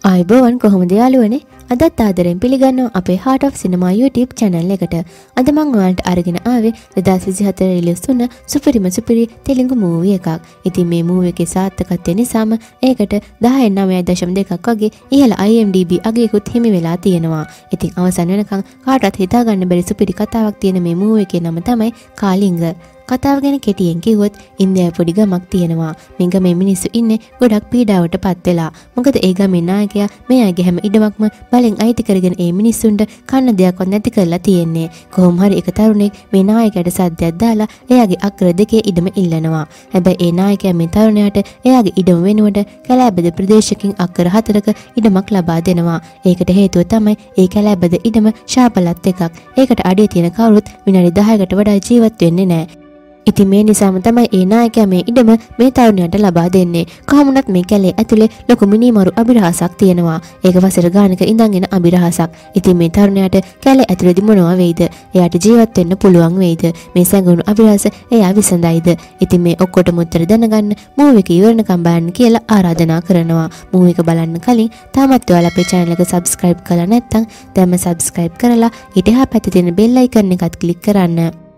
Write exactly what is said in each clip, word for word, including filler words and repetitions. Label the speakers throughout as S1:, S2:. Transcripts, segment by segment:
S1: ආයුබෝවන් කොහොමද යාළුවනේ අදත් ආදරෙන් පිළිගන්නවා අපේ Heart of Cinema YouTube channel එකට. අද මම ඔයාලට අරගෙන ආවේ දෙදාස් විසිහතර රිලීස් වුණ සුපිරිම සුපිරි තෙලුගු මූවි එකක්. ඉතින් මේ මූවි එකේ සාර්ථකත්වය නිසාම ඒකට දහයෙන් නවය දශම දෙකක් වගේ ඉහළ I M D B අගයකුත් හිමි වෙලා තියෙනවා. ඉතින් අවසන් වෙනකන් කාටවත් හිතා ගන්න බැරි සුපිරි කතාවක් තියෙන මේ මූවි එකේ නම තමයි කාලිංග. කතාව ගැන කෙටියෙන් කිව්වොත් ඉන්දියාවේ පොඩි ගමක් තියෙනවා. මේ ගමේ මිනිස්සු ඉන්නේ ගොඩක් පීඩාවට පත් වෙලා. මොකද ඒ ගමේ නායකයා මේ අයගේ හැම ඉඩමක්ම බලෙන් අයිති කරගෙන ඒ මිනිස්සුන්ට කන්න දෙයක්වත් නැති කරලා තියෙන්නේ. කොහොම හරි එක තරුණෙක් මේ නායකයාට සද්දයක් දාලා එයාගේ අක්‍ර දෙකේ ඉඩම ඉල්ලනවා. හැබැයි ඒ නායකයා මේ තරුණයාට එයාගේ ඉඩම වෙනුවට කැලෑබද ප්‍රදේශකින් අක්‍ර හතරක ඉඩමක් ලබා දෙනවා. ඒකට හේතුව තමයි ඒ කැලෑබද ඉඩම ශාපලත් එකක්. ඒකට අඩිය තියෙන කවුරුත් විනාඩි දහයකට වඩා ජීවත් වෙන්නේ නැහැ. ඉතින් මේ නිසාම තමයි ඒ නායකයා මේ ඉඩම මේ තරුණයාට ලබා දෙන්නේ. කොහොමුණත් මේ කැලේ ඇතුලේ ලොකු මිනිමරු අභිරහසක් තියෙනවා. ඒක වසර ගානක ඉඳන් එන අභිරහසක්. ඉතින් මේ තරුණයාට කැලේ ඇතුලේදී මොනවා වෙයිද? එයාට ජීවත් වෙන්න පුළුවන් වෙයිද? මේ සැඟවුණු අභිරහස එයා විසඳයිද? ඉතින් මේ ඔක්කොටම උත්තර දැනගන්න මූවි එක ඉවරනකම් බලන්න කියලා ආරාධනා කරනවා. මූවි එක බලන්න කලින් තාමත් ඔයාලා අපේ channel එක subscribe කරලා නැත්නම් දැන්ම subscribe කරලා ඊට එහා පැත්තේ තියෙන bell icon එකත් click කරන්න.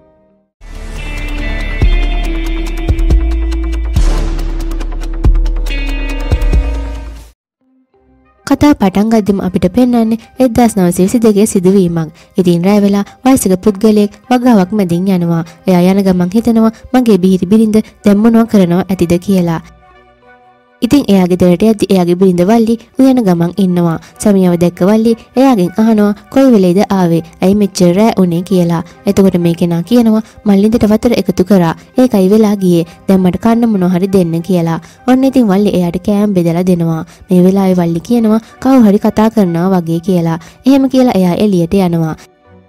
S1: කතා පටන් ගද්දිම අපිට පෙන්වන්නේ එක්දාස් නවසිය විසි දෙකේ සිදුවීමක්. ඉතින් රැ වෙලා වයසක පුද්ගලයෙක් වගාවක් මැදින් යනවා. එයා යන ගමන් හිතනවා මගේ බිහිරි බිරිඳ දැන් මොනවා කරනවා ඇතිද කියලා. ඉතින් එයාගේ දරට යද්දි එයාගේ බිරිඳ වල්ලි උයන ගමන් ඉන්නවා. සමියව දැක්ක වල්ලි එයාගෙන් අහනවා කොයි වෙලේද ආවේ? ඇයි මෙච්චර රැ උනේ කියලා. එතකොට මේ කෙනා කියනවා මල්ලින්දට වතුර එකතු කරා. ඒකයි වෙලා ගියේ. දැන් මට කන්න මොනවා හරි දෙන්න කියලා. ඔන්න ඉතින් වල්ලි එයාට කෑම බෙදලා දෙනවා. මේ වෙලාවේ වල්ලි කියනවා කවුරු හරි කතා කරනවා වගේ කියලා. එහෙම කියලා එයා එළියට යනවා.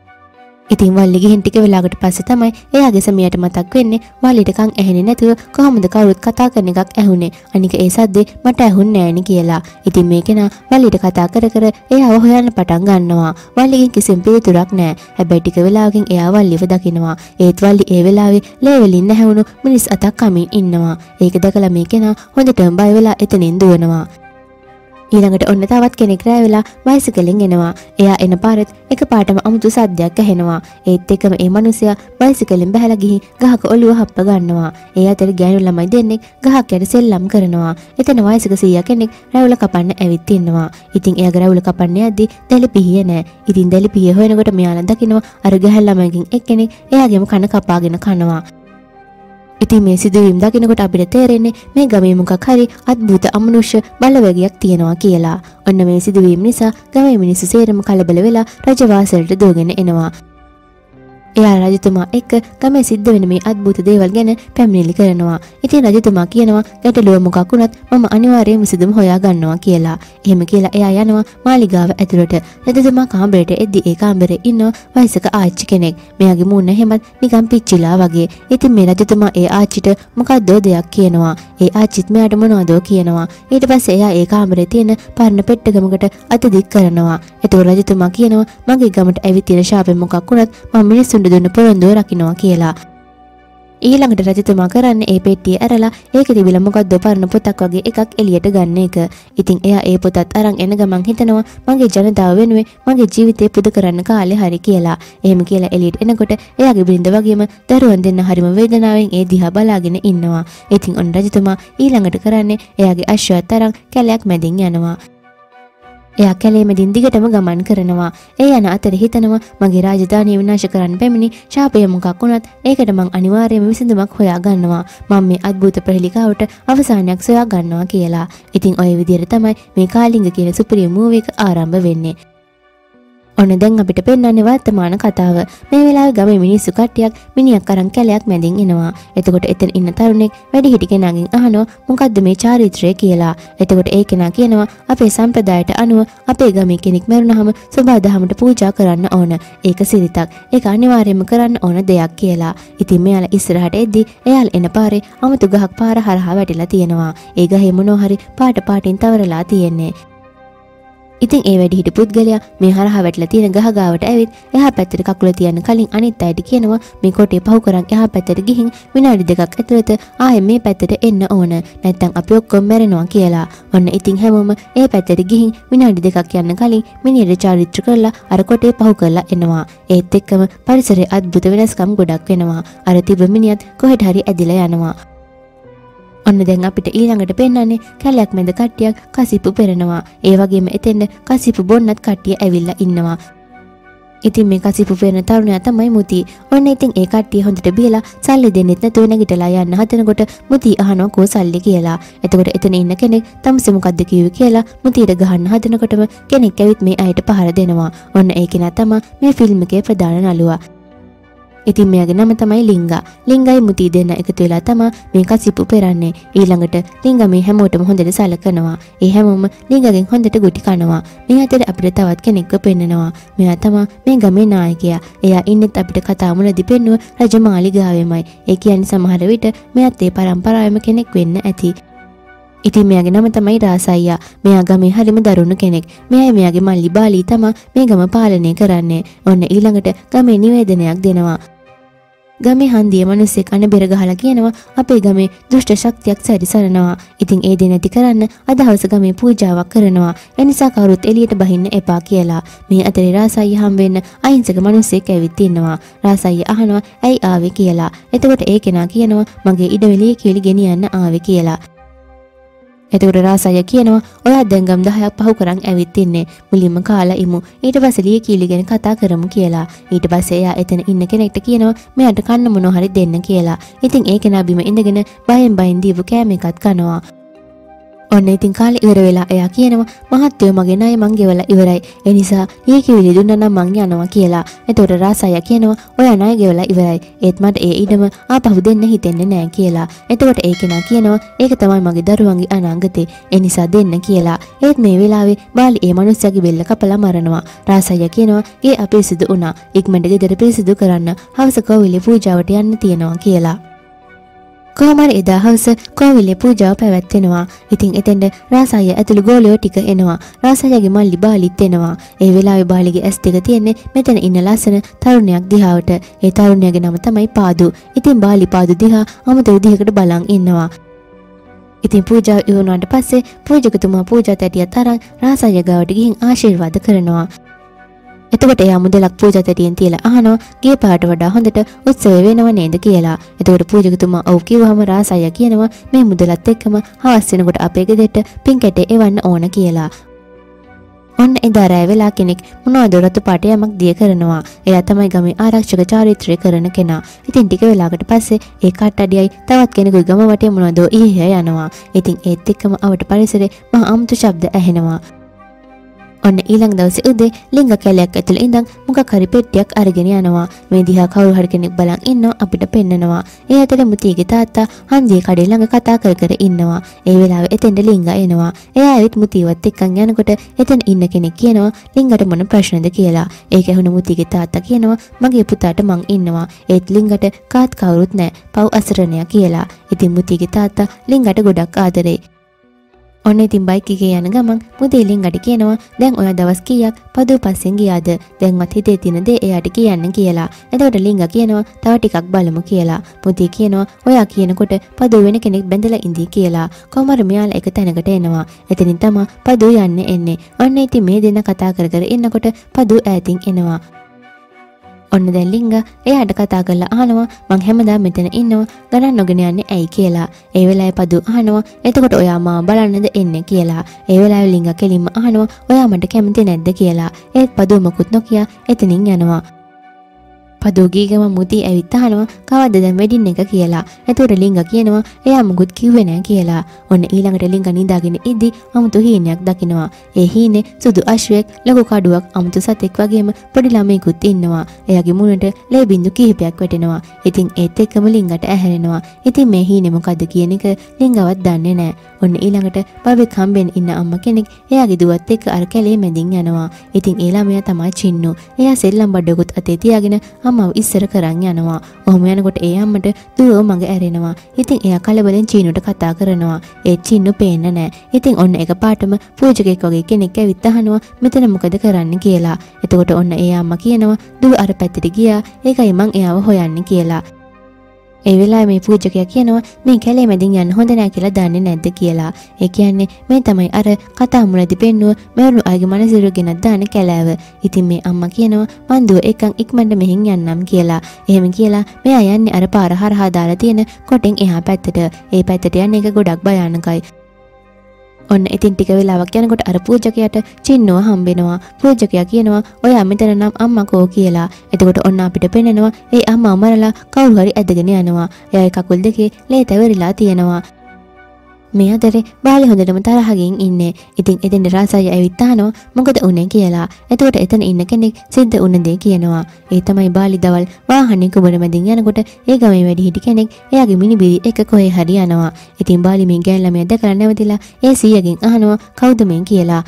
S1: ඉතින් වල්ලි ගිහින් ටික වෙලාවකට පස්සේ තමයි එයාගේ සමියට මතක් වෙන්නේ වල්ලිට කන් ඇහෙන්නේ නැතුව කොහොමද කවුරුත් කතා කරන එකක් ඇහුනේ. අනික ඒ සද්දේ මට ඇහුන්නේ නෑනේ කියලා. ඉතින් මේ කෙනා වල්ලිට කතා කර කර එයාව හොයන්න පටන් ගන්නවා. වල්ලිගෙන් කිසිම පිළිතුරක් නෑ. හැබැයි ටික වෙලාවකින් එයා වල්ලිව දකිනවා. ඒත් වල්ලි ඒ වෙලාවේ ලේවලින් නැහැවුණු මිනිස් අතක් කමින් ඉන්නවා. ඒක දැකලා මේ කෙනා හොඳටම බය වෙලා එතනින් දුවනවා. ඊළඟට ඔන්න තවත් කෙනෙක් රැ වෙලා බයිසිකලෙන් එනවා. එයා එන පාරෙත් එකපාරටම අමුතු සද්දයක් ඇහෙනවා. ඒත් එක්කම ඒ මිනිසයා බයිසිකලෙන් බහැලා ගිහින් ගහක ඔළුව හප්ප ගන්නවා. ඒ අතර ගෑනු ළමයි දෙන්නෙක් ගහක් යට සෙල්ලම් කරනවා. එතන වයසක සීයා කෙනෙක් රැවුල කපන්න ඇවිත් ඉන්නවා. ඉතින් එයාගේ රැවුල කපන්න යද්දි දැලි පිහිය නෑ. ඉතින් දැලි පිහිය හොයනකොට මෙයාලා දකිනවා අර ගහල් ළමයිගෙන් එක්කෙනෙක් එයාගේම කන කපාගෙන කනවා. ඉතින් මේ සිදුවීම් දකිනකොට අපිට තේරෙන්නේ මේ ගමේ මොකක් හරි අద్భుත අමනුෂ්‍ය බලවේගයක් තියෙනවා කියලා. ඔන්න මේ සිදුවීම් නිසා ගමේ මිනිස්සු සේරම කලබල වෙලා රජවාසලට දුවගෙන එනවා. එයා රජතුමා එක්ක ගමේ සිද්ධ වෙන මේ අద్భుත දේවල් ගැන පැමිණිලි කරනවා. ඉතින් රජතුමා කියනවා ගැටලුව මොකක් වුණත් මම අනිවාර්යයෙන් විසඳුම හොයා ගන්නවා කියලා. එහෙම කියලා එයා යනවා මාලිගාව ඇතුළට. රජතුමා කාමරයට එද්දි ඒ කාමරේ ඉන්න වයසක ආච්චි කෙනෙක්. මෙයාගේ මූණ හැමත් නිකන් පිච්චිලා වගේ. ඉතින් මේ රජතුමා ඒ ආච්චිට මොකක්ද දෙයක් කියනවා. ඒ ආච්චිත් මෙයාට මොනවද කියනවා. ඊට පස්සේ එයා ඒ කාමරේ තියෙන පරණ පෙට්ටගමකට අත දික් කරනවා. එතකොට රජතුමා කියනවා මගේ ගමට ඇවිත් තියෙන ශාපෙ මොකක් වුණත් මම මිනිස්සුන්ට දුන්න පොරොන්දුව රකින්නවා කියලා. ඊළඟට රජතුමා කරන්නේ ඒ පෙට්ටිය ඇරලා ඒකේ තිබිලා මොකක්ද පරණ පොතක් වගේ එකක් එළියට ගන්න එක. ඉතින් එයා ඒ පොතත් අරන් එන ගමන් හිතනවා මගේ ජනතාව වෙනුවෙන් මගේ ජීවිතේ පුද කරන්න කාලේ හරි කියලා. එහෙම කියලා එළියට එනකොට එයාගේ බිරිඳ වගේම දරුවන් දෙන්න හරිම වේදනාවෙන් ඒ දිහා බලාගෙන ඉන්නවා. ඉතින් ඔන්න රජතුමා ඊළඟට කරන්නේ එයාගේ අශ්වයත් අරන් කැලයක් මැදින් යනවා. එයා කැලේ මැදින් දිගටම ගමන් කරනවා. ඒ යන අතර හිතනවා මගේ රාජධානිය විනාශ කරන්න පැමිණි ශාපය මොකක් වුණත් ඒකට මං අනිවාර්යයෙන්ම විසඳුමක් හොයා ගන්නවා. මම මේ අద్భుත ප්‍රහෙලිකාවට අවසානයක් සොයා ගන්නවා කියලා. ඉතින් ඔය විදිහට තමයි මේ කාලිංග කියන සුපිරි මූවි එක ආරම්භ වෙන්නේ. ඔන්න දැන් අපිට පෙන්වන්නේ වර්තමාන කතාව. මේ වෙලාවේ ගමේ මිනිස්සු කට්ටියක් මිනිහක් අරන් කැලයක් මැදින් එනවා. එතකොට එතන ඉන්න තරුණෙක් වැඩිහිටි කෙනාගෙන් අහනවා මොකද්ද මේ චාරිත්‍රය කියලා. එතකොට ඒ කෙනා කියනවා අපේ සම්ප්‍රදායට අනුව අපේ ගමේ කෙනෙක් මරුණාම සබාදහමට පූජා කරන්න ඕන. ඒක සිරිතක්. ඒක අනිවාර්යයෙන්ම කරන්න ඕන දෙයක් කියලා. ඉතින් මෙයාලා ඉස්සරහට එද්දි එයාලා එන පාරේ අමුතු ගහක් පාර හරහා වැටිලා තියෙනවා. ඒ ගහේ මොනවා හරි පාට පාටින් තවරලා තියෙන්නේ. ඉතින් ඒ වැඩි හිටි පුද්ගලයා මේ හරහා වැටලා තියෙන ගහ ගාවට ඇවිත් එහා පැත්තට කකුල තියන්න කලින් අනිත් අයට කියනවා මේ කොටේ පහු කරන් එහා පැත්තට ගිහින් විනාඩි දෙකක් ඇතුළත ආයෙ මේ පැත්තට එන්න ඕන නැත්නම් අපි ඔක්කොම මැරෙනවා කියලා. ඔන්න ඉතින් හැමෝම ඒ පැත්තට ගිහින් විනාඩි දෙකක් යන්න කලින් මිනිහට චාරිත්‍ර කරලා අර කොටේ පහු කරලා එනවා. ඒත් එක්කම පරිසරයේ අద్భుත වෙනස්කම් ගොඩක් වෙනවා. අර තිබ්බ මිනිහත් කොහෙට හරි ඇදිලා යනවා. ඔන්න දැන් අපිට ඊළඟට පෙන්වන්නේ කැලයක් මැද කට්ටියක් කසිප්පු පෙරනවා. ඒ වගේම එතෙන්ද කසිප්පු බොන්නත් කට්ටිය ඇවිල්ලා ඉන්නවා. ඉතින් මේ කසිප්පු පෙරන තරුණයා තමයි මුති. ඔන්න ඉතින් ඒ කට්ටිය හොඳට බියලා සල්ලි දෙන්නෙත් නැතුව නැගිටලා යන්න හදනකොට මුති අහනවා කෝ සල්ලි කියලා. එතකොට එතන ඉන්න කෙනෙක් තමසේ මොකද්ද කිව්වේ කියලා මුතියට ගහන්න හදනකොටම කෙනෙක් ඇවිත් මේ අයට පහර දෙනවා. ඔන්න ඒ කෙනා තමයි මේ ෆිල්ම් එකේ ප්‍රධාන නළුවා. ඉතින් මෙයාගේ නම තමයි ලිංගා. ලිංගයි මුති දෙන්න එකතු වෙලා තමයි මේ කසිප්පු පෙරන්නේ. ඊළඟට ලිංගා මේ හැමෝටම හොඳට සලකනවා. ඒ හැමෝම ලිංගගෙන් හොඳට ගුටි කනවා. මේ අතර අපිට තවත් කෙනෙක්ව පෙන්නනවා. මෙයා තමයි මේ ගමේ නායකයා. එයා ඉන්නෙත් අපිට කතා මුලදී පෙන්නුව රජමාලිගාවෙමයි. ඒ කියන්නේ සමහර විට මෙයාත් ඒ පරම්පරාවෙම කෙනෙක් වෙන්න ඇති. ඉතින් මෙයාගේ නම තමයි රාසයියා. මෙයා ගමේ හරිම දරුණු කෙනෙක්. මෙයයි මෙයාගේ මල්ලි බාලී තමයි මේ ගම පාලනය කරන්නේ. ඔන්න ඊළඟට ගමේ නිවේදනයක් දෙනවා. ගමේ හන්දිය මිනිස්සෙක් අන බෙර ගහලා කියනවා අපේ ගමේ දුෂ්ට ශක්තියක් සැරිසරනවා. ඉතින් ඒ දේ නැති කරන්න අදහවස ගමේ පූජාවක් කරනවා. ඒ නිසා කවුරුත් එළියට බහින්න එපා කියලා. මේ අතරේ රාසයියා හම් වෙන්න අහිංසක මිනිස්සෙක් ඇවිත් ඉන්නවා. රාසයියා අහනවා ඇයි ආවේ කියලා. එතකොට ඒ කෙනා කියනවා මගේ ඉඩවෙලිය කියලා ගෙනියන්න ආවේ කියලා. එතකොට රාසයියා කියනවා ඔයා දැන් ගම් දහයක් පහු කරන් ඇවිත් ඉන්නේ. මුලින්ම කාලා ඉමු. ඊට පස්සේ ලිය කීලි ගැන කතා කරමු කියලා. ඊට පස්සේ එයා එතන ඉන්න කෙනෙක්ට කියනවා මෙයාට කන්න මොනවා හරි දෙන්න කියලා. ඉතින් ඒ කෙනා බිම ඉඳගෙන බයෙන් බයෙන් දීපු කෑම එකක් කනවා. ඔන්න ඉතින් කාලේ ඉවර වෙලා එයා කියනවා මහත්තයෝ මගේ ණය මං ගෙවලා ඉවරයි. ඒ නිසා ලිය කීලි දුන්නා නම් මං යනවා කියලා. එතකොට රාසයියා කියනවා ඔයා ණය ගෙවලා ඉවරයි. ඒත් මට ඒ ඉඩම ආපහු දෙන්න හිතෙන්නේ නැහැ කියලා. එතකොට ඒ කෙනා කියනවා ඒක තමයි මගේ දරුවන්ගේ අනාගතේ. ඒ නිසා දෙන්න කියලා. ඒත් මේ වෙලාවේ බාලි ඒ මනුස්සයාගේ බෙල්ල කපලා මරනවා. රාසයියා කියනවා ගේ අපිරිසිදු වුණා. ඉක්මනට ගෙදර පිරිසිදු කරන්න. හවස කෝවිලේ පූජාවට යන්න තියෙනවා කියලා. කොහොම හරි එදා හවස කෝවිලේ පූජාව පැවැත්වෙනවා. ඉතින් එතෙන්ද රාසයියා ඇතුළු ගෝලියෝ ටික එනවා. රාසයියාගේ මල්ලි බාලිත් එනවා. ඒ වෙලාවේ බාලිගේ ඇස් දෙක තියෙන්නේ මෙතන ඉන්න ලස්සන තරුණයක් දිහාවට. ඒ තරුණයාගේ නම තමයි පාදු. ඉතින් බාලි පාදු දිහා අමුතු විදිහකට බලන් ඉන්නවා. ඉතින් පූජාව ඉවරනාට පස්සේ පූජකතුමා පූජා තැටියත් අරන් රාසයියා ගාවට ගිහින් ආශිර්වාද කරනවා. එතකොට එයා මුදලක් පූජා තැටියෙන් තියලා අහනවා ගේ පාට වඩා හොඳට උත්සවය වෙනව නේද කියලා. එතකොට පූජකතුමා ඔව් කිව්වම රාසයියා කියනවා මේ මුදලත් එක්කම හවස් වෙනකොට අපේ ගෙදරට පින් කැටේ එවන්න ඕන කියලා. ඔන්න එදා රැ වෙලා කෙනෙක් මොනවද රතු පාට යමක් දිය කරනවා. එයා තමයි ගමේ ආරක්ෂක චාරිත්‍රය කරන කෙනා. ඉතින් ටික වෙලාවකට පස්සේ ඒ කට්ටඩියයි තවත් කෙනෙකුයි ගම වටේ මොනවද ඉහිය යනවා. ඉතින් ඒත් එක්කම අවට පරිසරේ මහ අමුතු ශබ්ද ඇහෙනවා. ඔන්න ඊළඟ දවසේ උදේ ලිංග කැලයක් ඇතුළේ ඉඳන් මොකක් හරි පෙට්ටියක් අරගෙන යනවා. මේ දිහා කවුරු හරි කෙනෙක් බලන් ඉන්නවා අපිට පෙන්නනවා. ඒ අතර මුතිගේ තාත්තා හන්දියේ කඩේ ළඟ කතා කර කර ඉන්නවා. ඒ වෙලාවේ එතෙන්ද ලිංග එනවා. එයා ඇවිත් මුතිවත් එක්කන් යනකොට එතන ඉන්න කෙනෙක් කියනවා ලිංගට මොන ප්‍රශ්නද කියලා. ඒක ඇහුණු මුතිගේ තාත්තා කියනවා මගේ පුතාට මං ඉන්නවා. ඒත් ලිංගට කාත් කවුරුත් නැහැ. පව් අසරණයා කියලා. ඉතින් මුතිගේ තාත්තා ලිංගට ගොඩක් ආදරේ. ඔන්න ඉතින් බයික් එකේ යන ගමන් මුදේ ලිංගට කියනවා දැන් ඔයා දවස් කීයක් පදු පස්සෙන් ගියාද? දැන්වත් හිතේ තියෙන දේ එයාට කියන්න කියලා. එතකොට ලිංග කියනවා තව ටිකක් බලමු කියලා. මුදේ කියනවා ඔයා කියනකොට පදු වෙන කෙනෙක් බැඳලා ඉඳී කියලා. කොහමද මෙයාලා එක තැනකට එනවා. එතනින් තමයි පදු යන්නේ එන්නේ. ඔන්න ඉතින් මේ දෙන්න කතා කර කර ඉන්නකොට පදු ඈතින් එනවා. ඔන්න දැන් ලිංග එයාට කතා කරලා අහනවා මං හැමදාම මෙතන ඉන්නවා ගණන් නොගෙන යන්නේ ඇයි කියලා. ඒ වෙලාවේ පදු අහනවා එතකොට ඔයා මාව බලන්නද එන්නේ කියලා. ඒ වෙලාවේ ලිංග කෙලින්ම අහනවා ඔයා මට කැමති නැද්ද කියලා. ඒත් පදු මොකුත් නොකිය එතනින් යනවා. පදු ගීගම මුති ඇවිත් අහනවා කවද්ද දැන් වෙඩින් එක කියලා. එතකොට ලිංග කියනවා එයා මුකුත් කිව්වේ නැහැ කියලා. ඔන්න ඊළඟට ලිංග නිදාගෙන ඉද්දි අමුතු හීනයක් දකිනවා. ඒ හීනේ සුදු අශ්වයෙක් ලොකු කඩුවක් අමුතු සතෙක් වගේම පොඩි ළමයෙකුත් ඉන්නවා. එයාගේ මුණට ලේ බින්දු කිහිපයක් වැටෙනවා. ඉතින් ඒත් එක්කම ලිංගට ඇහැරෙනවා. ඉතින් මේ හීනේ මොකද්ද කියන එක ලිංගවත් දන්නේ නැහැ. ඔන්න ඊළඟට බබෙක් හම්බෙන් ඉන්න අම්මා කෙනෙක් එයාගේ දුවත් එක්ක අර කැලේ මැදින් යනවා. ඉතින් ඒ ළමයා තමයි චින්නු. එයා සෙල්ලම් බඩකුත් අතේ තියාගෙන අම්මව ඉස්සර කරන් යනවා. ඔහොම යනකොට ඒ අම්මට දුවව මඟ ඇරෙනවා. ඉතින් එයා කලබලෙන් චීනුට කතා කරනවා. ඒ චීනු පේන්නේ නැහැ. ඉතින් ඔන්න එකපාරටම පූජකෙක් වගේ කෙනෙක් ඇවිත් අහනවා මෙතන මොකද කරන්න කියලා. එතකොට ඔන්න ඒ අම්මා කියනවා දුව අර පැත්තට ගියා. ඒකයි මං එයාව හොයන්නේ කියලා. ඒ වෙලාවේ මේ පූජකයා කියනවා මේ කැලේ මැදින් යන්න හොඳ නැහැ කියලා දන්නේ නැද්ද කියලා. ඒ කියන්නේ මේ තමයි අර කතා මුලදී පෙන්නුව මෙවුණු අයගේ මනසිරු ගෙනත් දාන කැලෑව. ඉතින් මේ අම්මා කියනවා මං දුව එකන් ඉක්මනට මෙහෙන් යන්නම් කියලා. එහෙම කියලා මෙයා යන්නේ අර පාර හරහා දාලා තියෙන කොටෙන් එහා පැත්තට. ඒ පැත්තට යන එක ගොඩක් භයානකයි. ඔන්න ඉතින් ටික වෙලාවක් යනකොට අර පූජකයාට චින්නුව හම්බෙනවා. පූජකයා කියනවා ඔයා මෙතන නම් අම්මකෝ කියලා. එතකොට ඔන්න අපිට පෙනෙනවා ඒ අම්මා මරලා කවුරු හරි ඇදගෙන යනවා. එයාගේ කකුල් දෙකේ ලේ තැවරිලා තියෙනවා. මේ අතරේ බාලි හොඳටම තරහකින් ඉන්නේ. ඉතින් එතෙන් රාසය ඇවිත් අහනවා මොකද උනේ කියලා. එතකොට එතන ඉන්න කෙනෙක් සිද්ධ වුණ දේ කියනවා. ඒ තමයි බාලි දවල් වාහනේ කුඹර මැදින් යනකොට ඒ ගමේ වැඩිහිටි කෙනෙක් එයාගේ මිනිබිරි එක කොහේ හරි යනවා. ඉතින් බාලි මේ ගෑන් ළමයා දැකලා නැවතිලා ඒ සීයාගෙන් අහනවා කවුද මේ කියලා.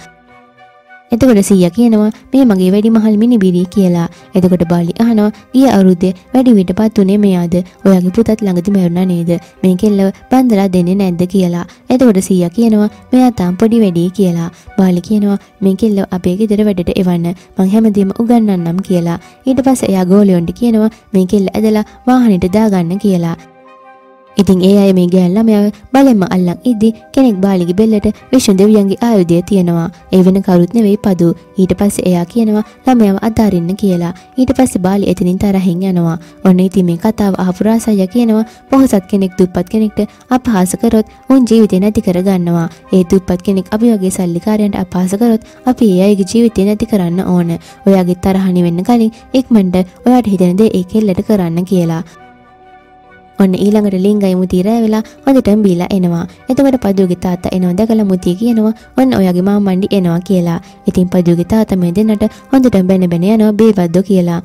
S1: එතකොට සීයා කියනවා මේ මගේ වැඩිමහල් මිනිබිරි කියලා. එතකොට බාලි අහනවා ගිය අවුරුද්දේ වැඩි විටපත් උනේ මෙයාද? ඔයාගේ පුතත් ළඟදී මැරුණා නේද? මේ කෙල්ලව බන්දලා දෙන්නේ නැද්ද කියලා. එතකොට සීයා කියනවා මෙයා තාම පොඩි වැඩි කියලා. බාලි කියනවා මේ කෙල්ලව අපේ ගෙදර වැඩට එවන්න මං හැමදේම උගන්වන්නම් කියලා. ඊට පස්සේ එයා ගෝලියොන්ට කියනවා මේ කෙල්ල ඇදලා වාහනේට දාගන්න කියලා. ඉතින් ඒ අය මේ ගෑන් ළමයාව බලෙන්ම අල්ලන් ඉද්දි කෙනෙක් බාලිගේ බෙල්ලට විෂ්ණු දෙවියන්ගේ ආයුධය තියනවා. ඒ වෙන කවුරුත් නෙවෙයි පදු. ඊට පස්සේ එයා කියනවා ළමයාව අතාරින්න කියලා. ඊට පස්සේ බාලි එතනින් තරහින් යනවා. ඔන්න ඉතින් මේ කතාව අහපු රාසය කියනවා පොහොසත් කෙනෙක් දුප්පත් කෙනෙක්ට අපහාස කරොත් උන් ජීවිතේ නැති කර ගන්නවා. ඒ දුප්පත් කෙනෙක් අපි වගේ සල්ලිකාරයන්ට අපහාස කරොත් අපි ඒ අයගේ ජීවිතේ නැති කරන්න ඕන. ඔයාගේ තරහ නිවෙන්න කලින් ඉක්මනට ඔයාට හිතෙන දේ ඒ කෙල්ලට කරන්න කියලා. ඔන්න ඊළඟට ලිංගයි මුතිය රෑ වෙලා හොඳටම බීලා එනවා. එතකොට පදුගේ තාත්තා එනවා දැකලා මුතිය කියනවා ඔන්න ඔයාගේ මාමණ්ඩි එනවා කියලා. ඉතින් පදුගේ තාත්තා මේ දෙන්නට හොඳටම බැන බැන යනවා බේබද්දෝ කියලා.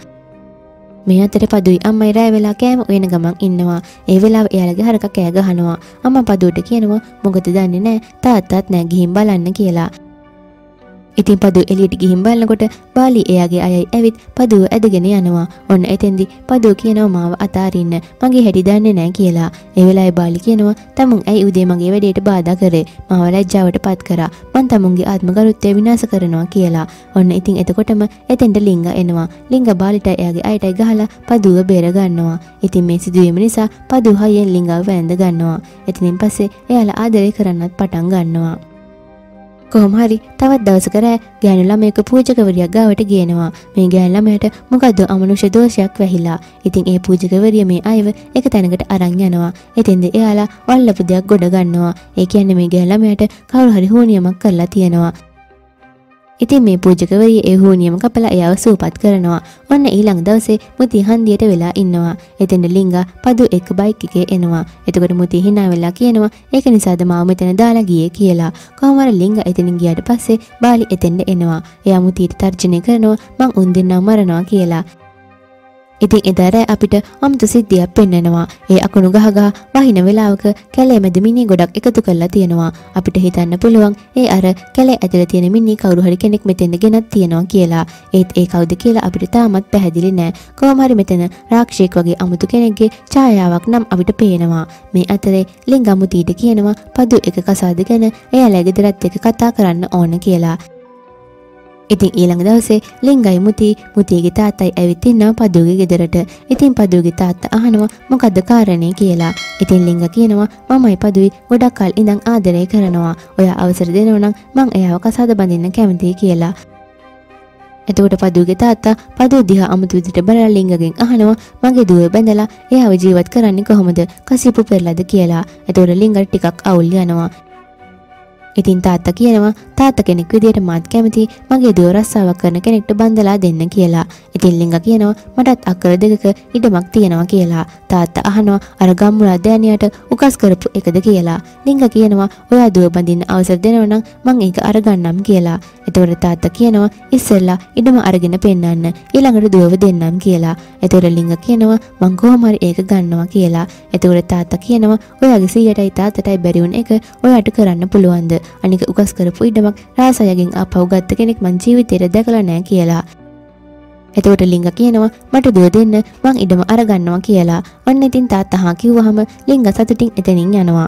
S1: මේ අතරේ පදුයි අම්මයි රෑ වෙලා කෑම උයන ගමන් ඉන්නවා. ඒ වෙලාව එයාලගේ හරක කෑ ගහනවා. අම්මා පදුවට කියනවා මොකද දන්නේ නැහැ තාත්තාත් නෑ ගිහින් බලන්න කියලා. ඉතින් පදු එළියට ගිහින් බලනකොට බාලි එයාගේ අයයි ඇවිත් පදුව ඇදගෙන යනවා. ඔන්න එතෙන්දි පදුව කියනවා මාව අතාරින්න මගේ හැටි දන්නේ නැහැ කියලා. ඒ වෙලාවේ බාලි කියනවා තමුන් ඇයි උදේ මගේ වැඩේට බාධා කරේ? මාව ලැජ්ජාවට පත් කරා. මං තමුන්ගේ ආත්ම ගරුත්වය විනාශ කරනවා කියලා. ඔන්න ඉතින් එතකොටම එතෙන්ට ලිංග එනවා. ලිංග බාලිට එයාගේ අයටයි ගහලා පදුව බේර ගන්නවා. ඉතින් මේ සිදුවීම නිසා පදුව හයියෙන් ලිංගව වැඳ ගන්නවා. එතනින් පස්සේ එයාලා ආදරය කරන්නත් පටන් ගන්නවා. කොහොම හරි තවත් දවසක රෑ ගෑනු ළමයෙක් පූජකවරියක් ගාවට ගේනවා. මේ ගෑනු ළමයට මොකද්ද අමනුෂ්‍ය දෝෂයක් වැහිලා. ඉතින් ඒ පූජකවරිය මේ අයව එක තැනකට අරන් යනවා. එතෙන්ද එයාලා වල්ලපු දෙයක් ගොඩ ගන්නවා. ඒ කියන්නේ මේ ගෑනු ළමයට කවුරු හරි හෝනියමක් කරලා තියෙනවා. ඉතින් මේ පූජකවරිය ඒ හෝනියම කපලා එයාව සූපත් කරනවා. ඔන්න ඊළඟ දවසේ මුති හන්දියට වෙලා ඉන්නවා. එතෙන්ද ලිංගා පදු එක්ක බයික් එකේ එනවා. එතකොට මුති hina වෙලා කියනවා ඒක නිසාද මාව මෙතන දාලා ගියේ කියලා. කොහොම හරි ලිංගා එතනින් ගියාට පස්සේ බාලි එතෙන්ද එනවා. එයා මුතිට තර්ජනය කරනවා මං උන් දෙන්නව මරනවා කියලා. ඉතින් එදා රෑ අපිට අමුතු සිද්ධියක් පෙන්නනවා. ඒ අකුණු ගහ ගහ වහින වෙලාවක කැලේ මැද මිනි ගොඩක් එකතු කරලා තියෙනවා. අපිට හිතන්න පුළුවන් ඒ අර කැලේ ඇතුලේ තියෙන මිනි කවුරු හරි කෙනෙක් මෙතෙන්ද ගෙනත් තියනවා කියලා. ඒත් ඒ කවුද කියලා අපිට තාමත් පැහැදිලි නෑ. කොහොම හරි මෙතන රාක්ෂයෙක් වගේ අමුතු කෙනෙක්ගේ ඡායාවක් නම් අපිට පේනවා. මේ අතරේ ලිංගමුතිට කියනවා පදු එක කසාදගෙන එයාලා ගෙදරත් එක්ක කතා කරන්න ඕන කියලා. ඉතින් ඊළඟ දවසේ ලිංගයි මුති මුතිගේ තාත්තයි ඇවිත් ඉන්නවා පදුගේ ගෙදරට. ඉතින් පදුගේ තාත්තා අහනවා මොකද්ද කාරණේ කියලා. ඉතින් ලිංග කියනවා මමයි පදුයි ගොඩක් කල් ඉඳන් ආදරය කරනවා. ඔයා අවසර දෙනවා නම් මං එයාව කසාද බඳින්න කැමතියි කියලා. එතකොට පදුගේ තාත්තා පදු දිහා අමුතු විදිහට බලලා ලිංගගෙන් අහනවා මගේ දුව බැඳලා එයාව ජීවත් කරන්නේ කොහොමද? කසිපු පෙරලාද කියලා. එතකොට ලිංගට ටිකක් අවුල් යනවා. ඉතින් තාත්තා කියනවා තාත්තා කෙනෙක් විදියට මාත් කැමති මගේ දුව රස්සාවක් කරන කෙනෙක්ට බඳලා දෙන්න කියලා. ඉතින් ලිංග කියනවා මටත් අක්කර දෙකක ඉඩමක් තියෙනවා කියලා. තාත්තා අහනවා අර ගම්මුලා දෑනියට උකස් කරපු එකද කියලා. ලිංග කියනවා ඔයා දුව බඳින්න අවසර දෙනවා නම් මං ඒක අරගන්නම් කියලා. එතකොට තාත්තා කියනවා ඉස්සෙල්ලා ඉඩම අරගෙන පෙන්නන්න ඊළඟට දුවව දෙන්නම් කියලා. එතකොට ලිංග කියනවා මං කොහොම හරි ඒක ගන්නවා කියලා. එතකොට තාත්තා කියනවා ඔයාගේ සීයටයි තාත්තටයි බැරි වුණ එක ඔයාට කරන්න පුළුවන්ද? අනික උකස් කරපු ඉඩමක් රාසයගෙන් ආපහු ගත්ත කෙනෙක් මං ජීවිතේට දැකලා නැහැ කියලා. එතකොට ලිංග කියනවා මට දුව දෙන්න මං ඉඩම අරගන්නවා කියලා. ඔන්න ඉතින් තාත්තා හා කිව්වහම ලිංග සතුටින් එතනින් යනවා.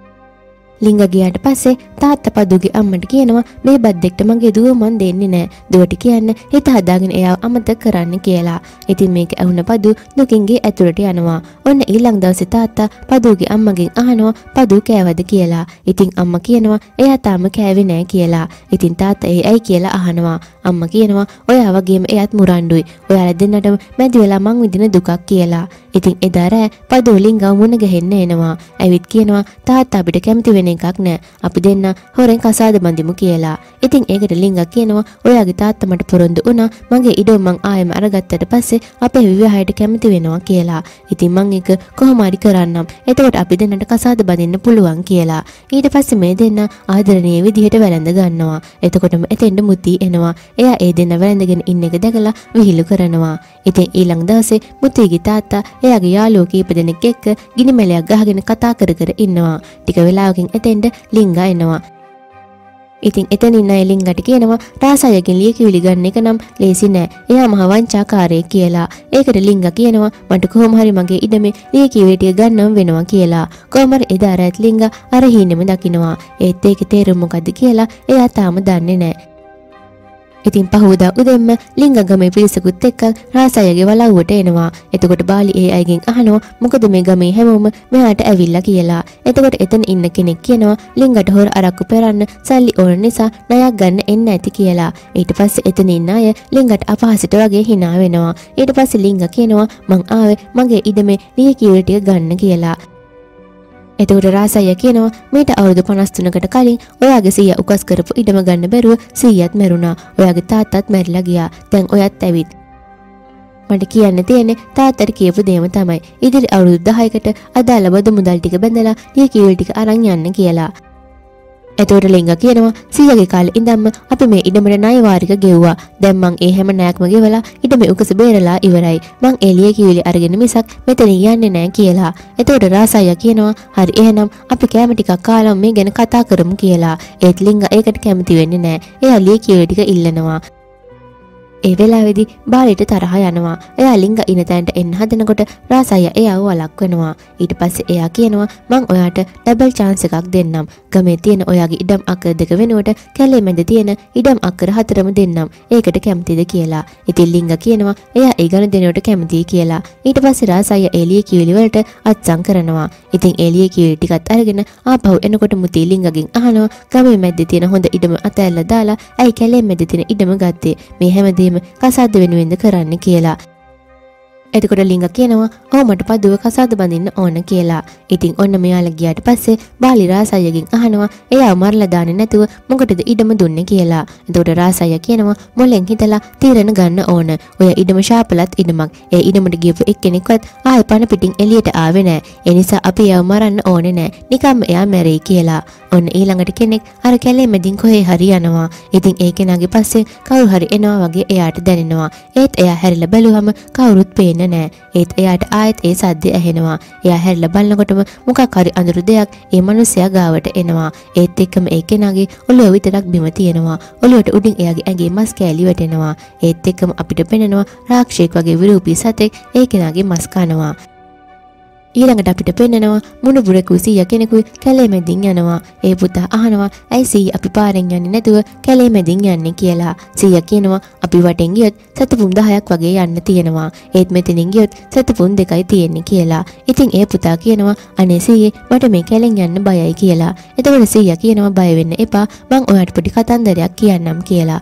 S1: ලිංග ගියාට පස්සේ තාත්තා පදුගේ අම්මට කියනවා මේ බද්දෙක්ට මගේ දුව මන් දෙන්නේ නැහැ. දුවට කියන්න හිත හදාගෙන එයාව අමතක කරන්න කියලා. ඉතින් මේක ඇහුන පදු දුකින් ගේ ඇතුළට යනවා. ඔන්න ඊළඟ දවසේ තාත්තා පදුගේ අම්මගෙන් අහනවා පදු කෑවද කියලා. ඉතින් අම්මා කියනවා එයා තාම කෑවේ නැහැ කියලා. ඉතින් තාත්තා ඒ ඇයි කියලා අහනවා. අම්මා කියනවා ඔයා වගේම එයාත් මුරණ්ඩුයි. ඔයාලා දෙන්නටම මැදි වෙලා මං විඳින දුකක් කියලා. ඉතින් එදා රෑ පදු ලිංගව මුණ ගැහෙන්න එනවා. ඇවිත් කියනවා තාත්තා අපිට කැමති වෙන එකක් නෑ. අපි දෙන්න හොරෙන් කසාද බඳිමු කියලා. ඉතින් ඒකට ලිංග කියනවා ඔයාගේ තාත්තා මට පොරොන්දු වුණා මගේ ඉඩම මං ආයෙම අරගත්තට පස්සේ අපේ විවාහයට කැමති වෙනවා කියලා. ඉතින් මං ඒක කොහොම හරි කරන්නම්. එතකොට අපි දෙන්නට කසාද බඳින්න පුළුවන් කියලා. ඊට පස්සේ මේ දෙන්න ආදරණීය විදිහට වැළඳ ගන්නවා. එතකොටම එතෙන්ට මුති එනවා. එයා ඒ දෙන්න වැළඳගෙන ඉන්න එක දැකලා විහිළු කරනවා. ඉතින් ඊළඟ දවසේ මුතිගේ තාත්තා එයාගේ යාළුවෝ කීප දෙනෙක් එක්ක ගිනි මැලයක් ගහගෙන කතා කර කර ඉන්නවා. ටික වෙලාවකින් එතෙන්ට ලිංග එනවා. ඉතින් එතන ඉන්න අය ලිංගට කියනවා රාසයගෙන් ලියකියවිලි ගන්න එක නම් ලේසි නෑ. එයා මහ වංචාකාරයෙක් කියලා. ඒකට ලිංග කියනවා මට කොහොම හරි මගේ ඉඩමේ ලියකියවිලි ටික ගන්නම වෙනවා කියලා. කොහොම හරි එදා රාත් ලිංග අර හීනෙම දකින්නවා. ඒත් ඒකේ තේරුම මොකද්ද කියලා එයා තාම දන්නේ නෑ. ඉතින් පහුවදා උදෙන්ම ලිංග ගමේ පිරිසකුත් එක්ක රාසයගේ වලව්වට එනවා. එතකොට බාලි ඒ අයගෙන් අහනවා මොකද මේ ගමේ හැමෝම මෙහාට ඇවිල්ලා කියලා. එතකොට එතන ඉන්න කෙනෙක් කියනවා ලිංගට හොර අරක්කු පෙරන්න සල්ලි ඕන නිසා ණයක් ගන්න එන්න ඇති කියලා. ඊට පස්සේ එතන ඉන්න අය ලිංගට අපහාසයට වගේ hina වෙනවා. ඊට පස්සේ ලිංග කියනවා මං ආවේ මගේ ඉඩමේ ලියකියවිලි ටික ගන්න කියලා. එතකොට රාසය කියනවා මේට අවුරුදු පනස් තුනකට කලින් ඔයාගේ සීයා උකස් කරපු ඉඩම ගන්න බැරුව සීයාත් මැරුණා. ඔයාගේ තාත්තත් මැරිලා ගියා. දැන් ඔයත් ඇවිත්. මට කියන්න තියෙන්නේ තාත්තට කියපු දේම තමයි. ඉදිරි අවුරුදු දහයකට අදාළ බදු මුදල් ටික බැඳලා ලියකියවිලි ටික අරන් යන්න කියලා. එතකොට ලිංග කියනවා සීයාගේ කාලේ ඉඳන්ම අපි මේ ඉඩමට ණය වාරික ගෙව්වා. දැන් මං ඒ හැම ණයක්ම ගෙවලා ඉඩමේ උකස බේරලා ඉවරයි. මං ඒ ලියකියවිලි අරගෙන මිසක් මෙතන යන්නේ නැහැ කියලා. එතකොට රාසය කියනවා හරි එහෙනම් අපි කැම ටිකක් කාලා මේ ගැන කතා කරමු කියලා. ඒත් ලිංග ඒකට කැමති වෙන්නේ නැහැ. එයා ලියකියවිලි ටික ඉල්ලනවා. ඒ වෙලාවේදී බාලිට තරහ යනවා. එයා ලිංග ඉන තැනට එන්න හදනකොට රාසය එයාව වළක්වනවා. ඊට පස්සේ එයා කියනවා මං ඔයාට ඩබල් chance එකක් දෙන්නම්. ගමේ තියෙන ඔයාගේ ඉඩම් අක්කර දෙක වෙනුවට කැලේ මැද තියෙන ඉඩම් අක්කර හතරම දෙන්නම්. ඒකට කැමතිද කියලා. ඉතින් ලිංග කියනවා එයා ඒ ගණ දෙනවට කැමතියි කියලා. ඊට පස්සේ රාසය එළිය කිවිලි වලට අත්සන් කරනවා. ඉතින් එළිය කිවිලි ටිකත් අරගෙන ආපහු එනකොට මුති ලිංගගෙන් අහනවා ගමේ මැද්දේ තියෙන හොඳ ඉඩම අතැල්ලා දාලා ඇයි කැලේ මැද්දේ තියෙන ඉඩම ගත්තේ? මේ හැමදේම කසාද වෙනුවෙන්ද කරන්න කියලා. එතකොට ලිංග කියනවා ඔව් මට පදුව කසාද බඳින්න ඕන කියලා. ඉතින් ඔන්න මෙයාලා ගියාට පස්සේ බාලි රාසයගෙන් අහනවා එයාව මරලා දාන්නේ නැතුව මොකටද ඉඩම දුන්නේ කියලා. එතකොට රාසය කියනවා මොලෙන් හිතලා තීරණ ගන්න ඕන. ඔය ඉඩම ශාපලත් ඉඩමක්. ඒ ඉඩමට ගියපු එක්කෙනෙක්වත් ආයෙ පණ පිටින් එළියට ආවේ නැහැ. ඒ නිසා අපි එයාව මරන්න ඕනේ නැහැ. නිකම්ම එයා මැරෙයි කියලා. ඔන්න ඊළඟට කෙනෙක් අර කැලේ මැදින් කොහේ හරි යනවා. ඉතින් ඒ කෙනාගේ පස්සේ කවුරු හරි එනවා වගේ එයාට දැනෙනවා. ඒත් එයා හැරිලා බැලුවම කවුරුත් පේන්නේ නෑ. ඒත් එයාට ආයෙත් ඒ සද්දය ඇහෙනවා. එයා හැරිලා බලනකොටම මොකක් හරි අඳුරු දෙයක් ඒ මිනිස්සයා ගාවට එනවා. ඒත් එක්කම ඒ කෙනාගේ ඔළුව විතරක් බිම තියෙනවා. ඔළුවට උඩින් එයාගේ ඇඟේ මස් කෑලි වැටෙනවා. ඒත් එක්කම අපිට පෙනෙනවා රාක්ෂයෙක් වගේ විරූපී සතෙක් ඒ කෙනාගේ මස් කනවා. ඊළඟට අපිට පෙන්නනවා මුණුබුරෙකු සීයා කෙනෙකුයි කැලේ මැදින් යනවා. ඒ පුතා අහනවා ඇයි සීයා අපි පාරෙන් යන්නේ නැතුව කැලේ මැදින් යන්නේ කියලා. සීයා කියනවා අපි වටෙන් ගියොත් සතපුම් දහයක් වගේ යන්න තියෙනවා. ඒත් මෙතනින් ගියොත් සතපුම් දෙකයි තියෙන්නේ කියලා. ඉතින් ඒ පුතා කියනවා අනේ සීයේ මට මේ කැලෙන් යන්න බයයි කියලා. එතකොට සීයා කියනවා බය වෙන්න එපා මං ඔයාලට පොඩි කතන්දරයක් කියන්නම් කියලා.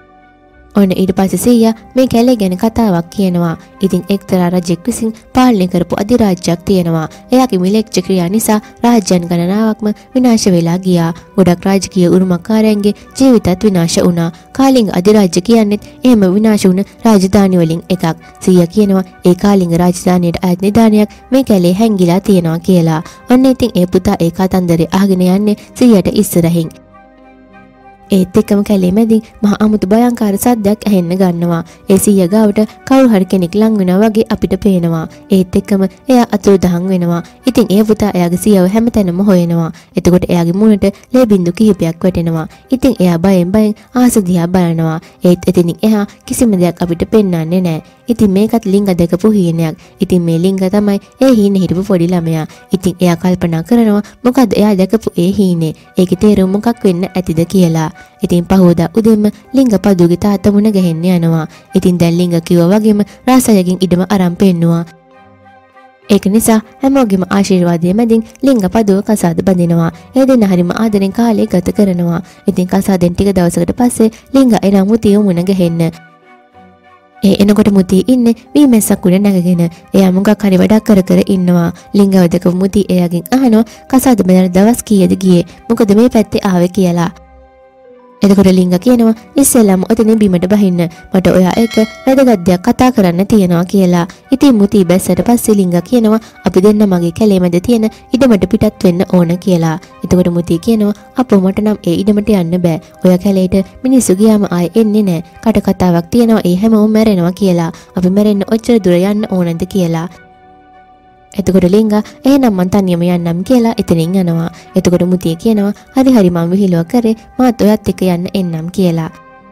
S1: ඔන්න ඊට පස්සේ සීයා මේ කැලේ ගැන කතාවක් කියනවා. ඉතින් එක්තරා රජෙක් විසින් පාලනය කරපු අධිරාජ්‍යයක් තියෙනවා. එයාගේ මිලේච්ඡ ක්‍රියා නිසා රාජ්‍යයන් ගණනාවක්ම විනාශ වෙලා ගියා. ගොඩක් රාජකීය උරුමකාරයන්ගේ ජීවිතත් විනාශ වුණා. කාලිංග අධිරාජ්‍ය කියන්නේත් එහෙම විනාශ වුණ රාජධානි වලින් එකක්. සීයා කියනවා ඒ කාලිංග රාජධානියට අයත් නිධානයක් මේ කැලේ හැංගිලා තියෙනවා කියලා. ඔන්න ඉතින් ඒ පුතා ඒ කතන්දරේ අහගෙන යන්නේ සීයාට ඉස්සරහින්. ඒත් එක්කම කැලේ මැදින් මහ අමුතු භයංකාර සද්දයක් ඇහෙන්න ගන්නවා. ඒ සීයා ගාවට කවුරු හරි කෙනෙක් ලං වෙනවා වගේ අපිට පේනවා. ඒත් එක්කම එයා අතුරුදහන් වෙනවා. ඉතින් ඒ පුතා එයාගේ සීයාව හැමතැනම හොයනවා. එතකොට එයාගේ මුණට ලේ බින්දු කිහිපයක් වැටෙනවා. ඉතින් එයා බයෙන් බයෙන් ආස දිහා බලනවා. ඒත් එතනින් එහා කිසිම දෙයක් අපිට පෙන්වන්නේ නැහැ. ඉතින් මේකත් ලිංග දැකපු හීනයක්. ඉතින් මේ ලිංග තමයි ඒ හීනේ හිටපු පොඩි ළමයා. ඉතින් එයා කල්පනා කරනවා මොකද්ද එයා දැකපු ඒ හීනේ. ඒකේ තේරුම මොකක් වෙන්න ඇතිද කියලා. ඉතින් පහෝදා උදෙන්ම ලිංග පදුගේ තාත්තා මුණ ගැහෙන්න යනවා. ඉතින් දැන් ලිංග කිව්වා වගේම රාසයකින් ඉඩම අරන් පෙන්නවා. ඒක නිසා හැමෝගෙම ආශිර්වාදය මැදින් ලිංග පදුව කසාද බඳිනවා. ඒ දෙන්න හරිම ආදරෙන් කාලය ගත කරනවා. ඉතින් කසාදෙන් ටික දවසකට පස්සේ ලිංග එනවා මුතිය මුණ ගැහෙන්න. ඒ එනකොට මුති ඉන්නේ වීමැස්සක් උඩ නැගගෙන. එයා මොකක් හරි වැඩක් කර කර ඉන්නවා. ලිංගව දැකපු මුති එයාගෙන් අහනවා කසාද බඳින දවස් කීයද ගියේ? මොකද මේ පැත්තේ ආවේ කියලා. එතකොට ලිංග කියනවා ඉස්සෙල්ලාම ඔතනින් බිමට බහින්න. මට ඔයා එක්ක වැදගත් දෙයක් කතා කරන්න තියෙනවා කියලා. ඉතින් මුති බැස්සට පස්සේ ලිංග කියනවා අපි දෙන්න මගේ කැලේ මැද තියෙන ඉඩමට පිටත් වෙන්න ඕන කියලා. එතකොට මුති කියනවා අපෝ මට නම් ඒ ඉඩමට යන්න බෑ. ඔයා කැලේට මිනිස්සු ගියාම ආයේ එන්නේ නෑ. කට කතාවක් තියෙනවා ඒ හැමෝම මැරෙනවා කියලා. අපි මැරෙන්න ඔච්චර දුර යන්න ඕනද කියලා. එතකොට ලිංග එහෙනම් මං තනියම යන්නම් කියලා එතනින් යනවා. එතකොට මුතිය කියනවා හරි හරි මං විහිළුව කරේ මාත් ඔයත් එක්ක යන්න එන්නම් කියලා.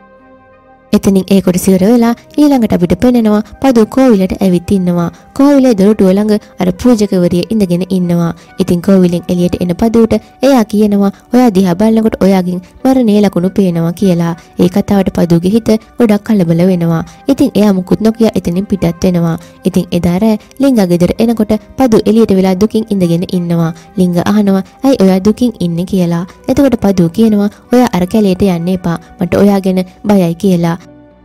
S1: එතනින් ඒ කොටස ඉවර වෙලා ඊළඟට අපිට පෙනෙනවා පදු කෝවිලට ඇවිත් ඉන්නවා. කෝවිලේ දොරටුව ළඟ අර පූජකවරිය ඉඳගෙන ඉන්නවා. ඉතින් කෝවිලෙන් එළියට එන පදුවට එයා කියනවා ඔයා දිහා බලනකොට ඔයාගෙන් මරණේ ලකුණු පේනවා කියලා. ඒ කතාවට පදුගේ හිත ගොඩක් කලබල වෙනවා. ඉතින් එයා මුකුත් නොකිය එතනින් පිටත් වෙනවා. ඉතින් එදා රෑ ලිංග ගෙදර එනකොට පදු එළියට වෙලා දුකින් ඉඳගෙන ඉන්නවා. ලිංග අහනවා ඇයි ඔයා දුකින් ඉන්නේ කියලා. එතකොට පදු කියනවා ඔයා අර කැලේට යන්න එපා. මට ඔයා ගැන බයයි කියලා.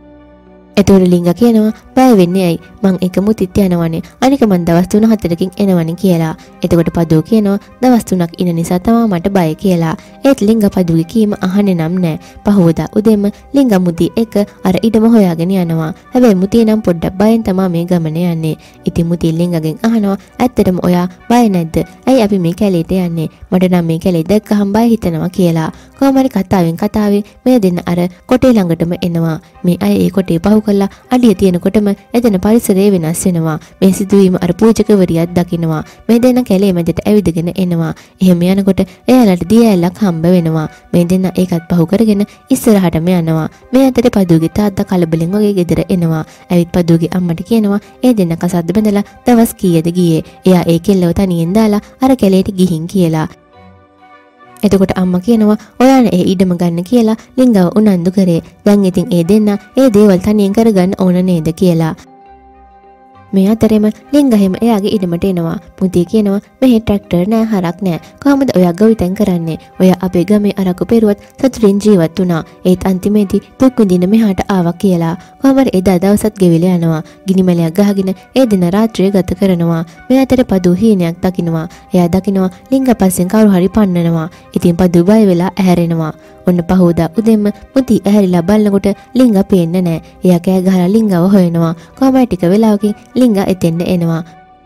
S1: එතකොට ලිංග කියනවා බය වෙන්නේ ඇයි මං එක මුතිත් යනවනේ අනික මං දවස් තුන හතරකින් එනවනේ කියලා. එතකොට පදෝ කියනවා දවස් තුනක් ඉන්න නිසා තමයි මට බය කියලා. ඒත් ලිංග පදුගේ කීම අහන්නේ නම් නෑ. පහවදා උදෙම ලිංග මුති එක අර ඉඩම හොයාගෙන යනවා. හැබැයි මුතිය නම් පොඩ්ඩක් බයෙන් තමයි මේ ගමන යන්නේ. ඉතින් මුති ලිංගගෙන් අහනවා ඇත්තටම ඔයා බය නැද්ද? ඇයි අපි මේ කැලේට යන්නේ? මට නම් මේ කැලේ දැක්කහම බය හිතෙනවා කියලා. කොහොම හරි කතාවෙන් කතාවේ මේ දෙන්න අර කොටේ ළඟටම එනවා. මේ අය ඒ කොටේ පහු කරලා අඩිය තියෙනකොටම එතන පරිසරය වෙනස් වෙනවා. මේ සිදුවීම අර පූජකවරියක් දකිනවා. මේ දෙන්න කැලේ මැදට ඇවිදගෙන එනවා. එහෙම යනකොට එයාලට දිය ඇල්ලක් හම්බ වෙනවා. මේ දෙන්න ඒකත් පහු කරගෙන ඉස්සරහටම යනවා. මේ අතරේ පදුගේ තාත්තා කලබලෙන් වගේ ගෙදර එනවා. ඇවිත් පදුගේ අම්මට කියනවා ඒ දෙන්න කසාද බඳලා දවස් කීයද ගියේ? එයා ඒ කෙල්ලව තනියෙන් දාලා අර කැලේට ගිහින් කියලා. එතකොට අම්මා කියනවා ඔයාලා ඒ ඉඩම ගන්න කියලා ලිංගව උනන්දු කරේ. දැන් ඉතින් ඒ දෙන්න ඒ දේවල් තනියෙන් කරගන්න ඕන නේද කියලා. මේ අතරෙම ලිංග හැම එයාගේ ඉඩමට එනවා. මුතිය කියනවා මෙහෙ ට්‍රැක්ටර් නෑ හරක් නෑ. කොහමද ඔයා ගොවිතැන් කරන්නේ? ඔයා අපේ ගමේ අරකු පෙරුවත් සතුටින් ජීවත් වුණා. ඒත් අන්තිමේදී දුක් විඳින්න මෙහාට ආවා කියලා. කොහමද එදා දවසත් ගෙවිලා යනවා. ගිනිමැලයක් ගහගෙන ඒ දින රාත්‍රිය ගත කරනවා. මේ අතරේ පදු හීනයක් දකින්නවා. එයා දකින්නවා ලිංග පස්සෙන් කවුරු හරි පන්නනවා. ඉතින් පදු බය වෙලා ඇහැරෙනවා. ඔන්න පහෝදා උදෙන්ම මුති ඇහැරිලා බලනකොට ලිංග පේන්නේ නැහැ. එයා කෑ ගහලා ලිංගව හොයනවා. කොහමද ටික වෙලාවකින් ලිංග එතෙන්න එනවා.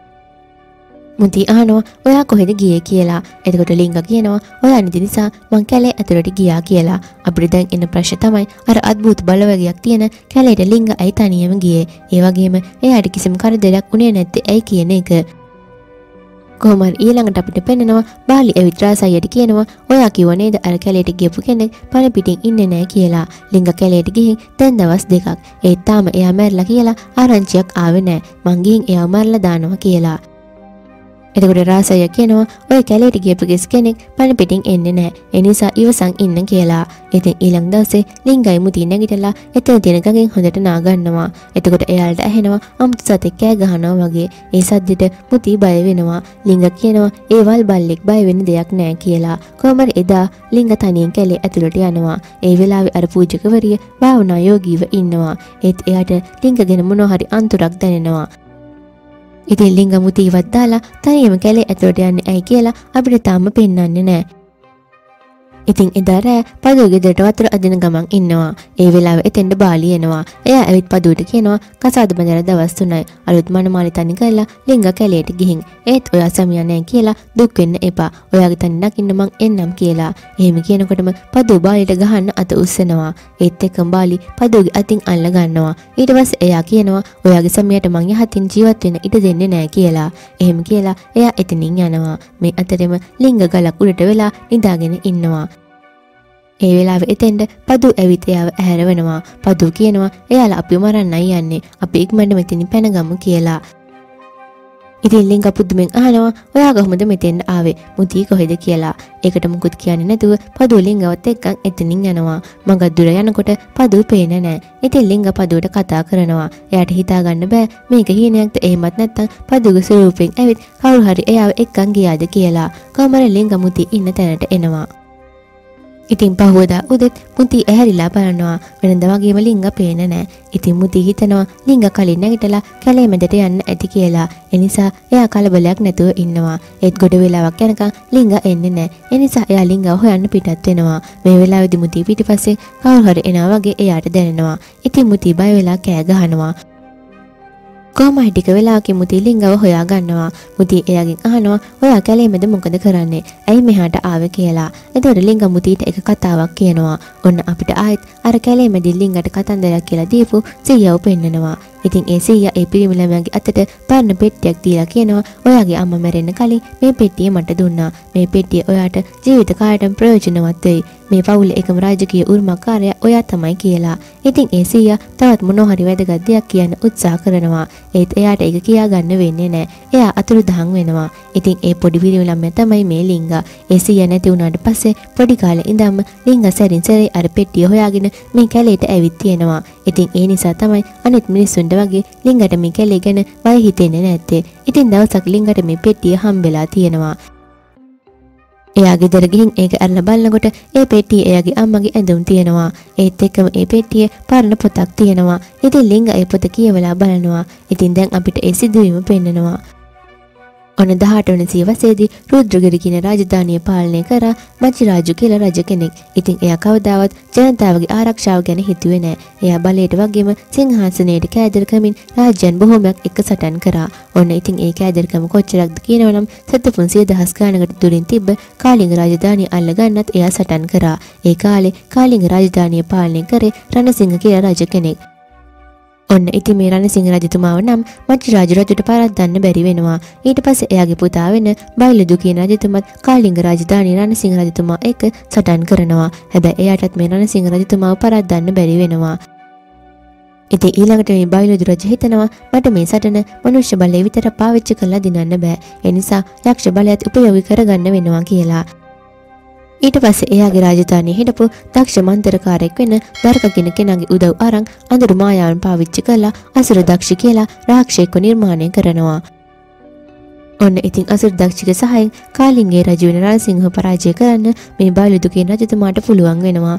S1: මුති අහනවා ඔයා කොහෙද ගියේ කියලා. එතකොට ලිංග කියනවා ඔයා නිදි නිසා මං කැලේ ඇතුළට ගියා කියලා. අපිට දැන් එන ප්‍රශ්න තමයි අර අద్භූත බලවේගයක් තියෙන කැලේට ලිංග ඇයි තනියම ගියේ? ඒ වගේම එයාට කිසිම කරදරයක් උනේ නැත්තේ ඇයි කියන එක. කොහොම හරි ඊළඟට අපිට පෙන්නනවා බාලි ඇවිත් රාසයියට කියනවා ඔයා කිව්ව නේද අර කැලේට ගියපු කෙනෙක් පණ පිටින් ඉන්නේ නැහැ කියලා. ලිංග කැලේට ගිහින් දැන් දවස් දෙකක්. ඒත් තාම එයා මැරිලා කියලා ආරංචියක් ආවේ නැහැ. මං ගිහින් එයාව මරලා දානවා කියලා. එතකොට රාසය කියනවා ඔය කැලේට ගියපු ගෙස් කෙනෙක් පණ පිටින් එන්නේ නැහැ. ඒ නිසා ඉවසන් ඉන්න කියලා. ඉතින් ඊළඟ දවසේ ලිංගයි මුති නැගිටලා එතන තියෙන ගඟෙන් හොඳට නා ගන්නවා. එතකොට එයාලට ඇහෙනවා අමුතු සතෙක් කෑ ගහනවා වගේ. ඒ සද්දෙට මුති බය වෙනවා. ලිංග කියනවා ඒ වල් බල්ලෙක් බය වෙන්න දෙයක් නැහැ කියලා. කොහමද එදා ලිංග තනියෙන් කැලේ ඇතුළට යනවා. ඒ වෙලාවේ අර පූජකවරිය භාවනා යෝගීව ඉන්නවා. ඒත් එයාට ලිංග ගැන මොනවා හරි අන්තරක් දැනෙනවා. ඉතින් ලිංග මුතිවත් දාලා තනියම කැලේ ඇතුළට යන්නේ ඇයි කියලා අපිට තාම පෙන්වන්නේ නැහැ. ඉතින් එදා රෑ පදුව ගෙදරට වතුර අදින ගමන් ඉන්නවා. ඒ වෙලාවෙ එතෙන්ට බාලි එනවා. එයා ඇවිත් පදුවට කියනවා කසාද බඳලා දවස් තුනයි. අලුත් මනමාලි තනි කරලා ලිංග කැලේට ගිහින්. ඒත් ඔයා සමියා නැහැ කියලා දුක් වෙන්න එපා. ඔයාගේ තනි නකින්න මං එන්නම් කියලා. එහෙම කියනකොටම පදුව බාලිට ගහන්න අත උස්සනවා. ඒත් එක්කම බාලි පදුවගේ අතින් අල්ල ගන්නවා. ඊට පස්සේ එයා කියනවා ඔයාගේ සමියාට මං යහතින් ජීවත් වෙන්න ඉඩ දෙන්නේ නැහැ කියලා. එහෙම කියලා එයා එතනින් යනවා. මේ අතරෙම ලිංග ගලක් උඩට වෙලා නිදාගෙන ඉන්නවා. ඒ වෙලාවෙ එතෙන්ට පදු ඇවිත් එයාව ඇහැරවෙනවා. පදු කියනවා එයාලා අපි මරන්නයි යන්නේ. අපි ඉක්මනට මෙතනින් පැනගමු කියලා. ඉතින් ලිංග පුදුමෙන් අහනවා ඔයා කොහොමද මෙතෙන්ට ආවේ? මුති කොහෙද කියලා. ඒකට මුකුත් කියන්නේ නැතුව පදු ලිංගවත් එක්කන් එතනින් යනවා. මඟ දුර යනකොට පදු පේන්නේ නැහැ. ඉතින් ලිංග පදුවට කතා කරනවා. එයාට හිතා ගන්න බෑ මේක හීනයක්ද එහෙමත් නැත්නම් පදුගේ ස්වරූපෙන් ඇවිත් කවුරු හරි එයාව එක්කන් ගියාද කියලා. කොහමද ලිංග මුති ඉන්න තැනට එනවා. ඉතින් පහුවදා උදෙත් මුති ඇහැරිලා බලනවා. වෙනද වගේම ලිංග පේන්නේ නැහැ. ඉතින් මුති හිතනවා ලිංග කලින් නැගිටලා කැලේ මැදට යන්න ඇති කියලා. ඒ නිසා එයා කලබලයක් නැතුව ඉන්නවා. ඒත් ගොඩ වෙලාවක් යනකම් ලිංග එන්නේ නැහැ. ඒ නිසා එයා ලිංගව හොයන්න පිටත් වෙනවා. මේ වෙලාවේදී මුති පිටිපස්සේ කවුරු හරි එනවා වගේ එයාට දැනෙනවා. ඉතින් මුති බය වෙලා කෑ ගහනවා. කොහොමයි ටික වෙලාවකින් මුති ලිංගව හොයා ගන්නවා. මුති එයාගෙන් අහනවා ඔයා කැලේ මැද මොකද කරන්නේ? ඇයි මෙහාට ආවේ කියලා. එතකොට ලිංග මුතිට එක කතාවක් කියනවා. ඔන්න අපිට ආයෙත් අර කැලේ මැද ලිංගට කතන්දරයක් කියලා දීපු සීයාව පෙන්නනවා. ඉතින් ඒ සීයා ඒ පිරිමි ළමයාගේ අතට පරණ පෙට්ටියක් දීලා කියනවා ඔයාගේ අම්මා මැරෙන්න කලින් මේ පෙට්ටිය මට දුන්නා. මේ පෙට්ටිය ඔයාට ජීවිත කාලයටම ප්‍රයෝජනවත් වෙයි. මේ පවුලේ එකම රාජකීය උරුමකාරයා ඔයා තමයි කියලා. ඉතින් ඒ සීයා තවත් මොනවා හරි වැදගත් දෙයක් කියන්න උත්සාහ කරනවා. ඒත් එයාට ඒක කියා ගන්න වෙන්නේ නැහැ. එයා අතුරුදහන් වෙනවා. ඉතින් ඒ පොඩි පිරිමි ළමයා තමයි මේ ලිංගා. ඒ සීයා නැති වුණාට පස්සේ පොඩි කාලේ ඉඳන්ම ලිංගා සැරින් සැරේ අර පෙට්ටිය හොයාගෙන මේ කැලේට ඇවිත් තියෙනවා. ඉතින් ඒ නිසා තමයි අනිත් මිනිස්සුන්ට වගේ ලිංගට මේ කැලේ ගැන බය හිතෙන්නේ නැත්තේ. ඉතින් දවසක් ලිංගට මේ පෙට්ටිය හම්බෙලා තියෙනවා. එයා ගෙදර ගිහින් ඒක අරලා බලනකොට ඒ පෙට්ටිය එයාගේ අම්මගේ ඇඳුම් තියෙනවා. ඒත් එක්කම ඒ පෙට්ටියේ පරණ පොතක් තියෙනවා. ඉතින් ලිංග ඒ පොත කියවලා බලනවා. ඉතින් දැන් අපිට ඒ සිදුවීම පෙන්නනවා. ඔන්න දහඅට වන සියවසේදී රුද්‍රගිරි කියන රාජධානිය පාලනය කරා මච්චිරාජු කියලා රජ කෙනෙක්. ඉතින් එයා කවදාවත් ජනතාවගේ ආරක්ෂාව ගැන හිතුවේ නැහැ. එයා බලයට වගේම සිංහාසනයට කෑදරකමින් රාජ්‍යයන් බොහොමයක් එක්ක සටන් කරා. ඔන්න ඉතින් ඒ කෑදරකම කොච්චරක්ද කියනවනම් සතපුන් සිය දහස් ගානකට දුරින් තිබ්බ කාලිංග රාජධානිය අල්ල ගන්නත් එයා සටන් කරා. ඒ කාලේ කාලිංග රාජධානිය පාලනය කරේ රණසිංහ කියලා රජ කෙනෙක්. ඔන්න ඉතින් මේ රණසිංහ රජතුමාව නම් මච්චිරාජු රජුට පරද්දන්න බැරි වෙනවා. ඊට පස්සේ එයාගේ පුතා වෙන බයිලුදු කියන රජතුමත් කාලිංග රාජධානිය රණසිංහ රජතුමා එක්ක සටන් කරනවා. හැබැයි එයාටත් මේ රණසිංහ රජතුමාව පරද්දන්න බැරි වෙනවා. ඉතින් ඊළඟට මේ බයිලුදු රජු හිතනවා මට මේ සටන මනුෂ්‍ය බලය විතර පාවිච්චි කරලා දිනන්න බෑ. ඒ නිසා යක්ෂ බලයත් උපයෝගී කරගන්න වෙනවා කියලා. ඊට පස්සේ එයාගේ රාජධානියේ හිටපු දක්ෂ මන්ත්‍රකාරයෙක් වෙන දර්ක කියන කෙනාගේ උදව් අරන් අඳුරු මායාවන් පාවිච්චි කරලා අසුර දක්ෂ කියලා රාක්ෂයෙක්ව නිර්මාණය කරනවා. ඔන්න ඉතින් අසුර දක්ෂික සහයෙන් කාලිංගේ රජු වෙන රණසිංහව පරාජය කරන්න මේ බයිලුදු කියන රජතුමාට පුළුවන් වෙනවා.